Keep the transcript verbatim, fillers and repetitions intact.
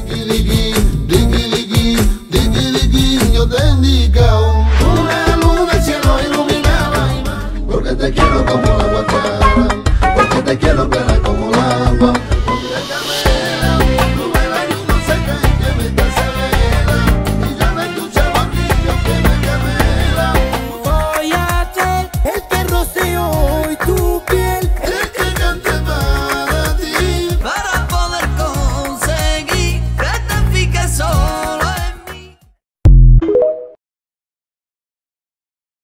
Diggy, diggy, diggy, diggy, diggy, diggy, yo te indico una luna, el cielo iluminada, porque te quiero como la guachara, porque te quiero